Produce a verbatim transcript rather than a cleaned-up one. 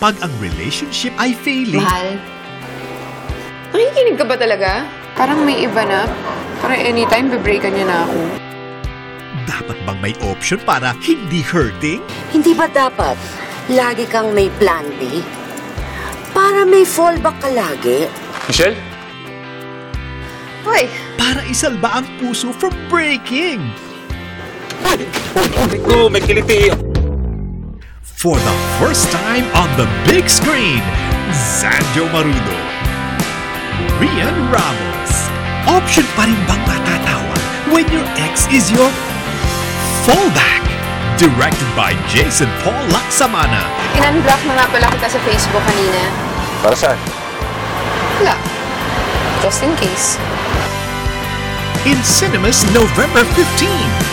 kapag ang relationship ay failing. Mahal, nakikinig ka ba talaga? Parang may iba na. Parang anytime, bibreakan niya na ako. Dapat bang may option para hindi hurting? Hindi ba dapat lagi kang may plan B? Para may fallback ka lagi? Michelle? Hoy! Para isalba ang puso from breaking. Oh, may kiliti. For the first time on the big screen, Zanjoe Marudo, Rhian Ramos. Option pa rin bang matatawa when your ex is your fallback? Directed by Jason Paul Laksamana. In-unblock na nga pala kita sa Facebook kanina. Para saan? Wala. Just in case. In cinemas November fifteenth.